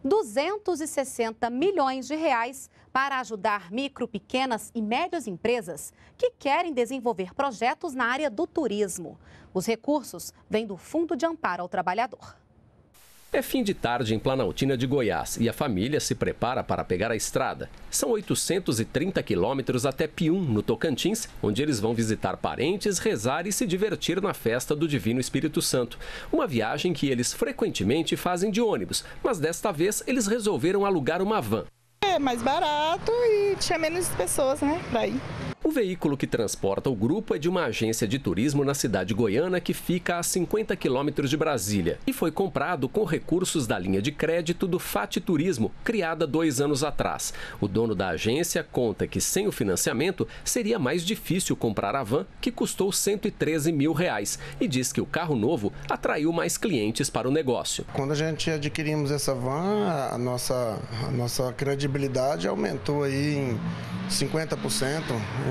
260 milhões de reais para ajudar micro, pequenas e médias empresas que querem desenvolver projetos na área do turismo. Os recursos vêm do Fundo de Amparo ao Trabalhador. É fim de tarde em Planaltina de Goiás e a família se prepara para pegar a estrada. São 830 quilômetros até Pium, no Tocantins, onde eles vão visitar parentes, rezar e se divertir na festa do Divino Espírito Santo. Uma viagem que eles frequentemente fazem de ônibus, mas desta vez eles resolveram alugar uma van. É mais barato e tinha menos pessoas, né, para ir. O veículo que transporta o grupo é de uma agência de turismo na cidade goiana que fica a 50 quilômetros de Brasília e foi comprado com recursos da linha de crédito do FAT Turismo, criada 2 anos atrás. O dono da agência conta que sem o financiamento seria mais difícil comprar a van, que custou R$ 113 mil, e diz que o carro novo atraiu mais clientes para o negócio. Quando a gente adquirimos essa van, a nossa credibilidade aumentou aí em 50%.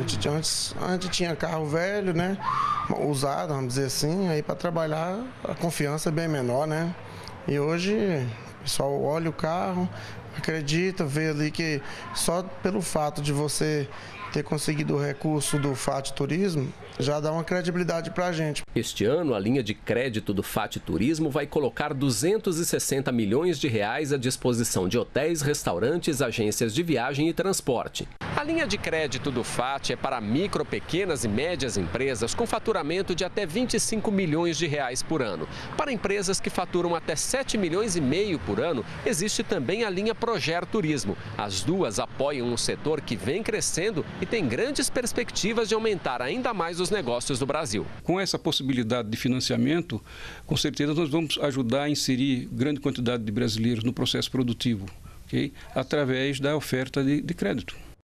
A gente tinha carro velho, né? Usado, vamos dizer assim, aí para trabalhar a confiança é bem menor, né? E hoje o pessoal olha o carro, acredita, vê ali que só pelo fato de você ter conseguido o recurso do FAT Turismo, já dá uma credibilidade para a gente. Este ano, a linha de crédito do FAT Turismo vai colocar 260 milhões de reais à disposição de hotéis, restaurantes, agências de viagem e transporte. A linha de crédito do FAT é para micro, pequenas e médias empresas com faturamento de até 25 milhões de reais por ano. Para empresas que faturam até 7 milhões e meio por ano, existe também a linha Proger Turismo. As duas apoiam um setor que vem crescendo e tem grandes perspectivas de aumentar ainda mais os negócios do Brasil. Com essa possibilidade de financiamento, com certeza nós vamos ajudar a inserir grande quantidade de brasileiros no processo produtivo, okay? Através da oferta de crédito.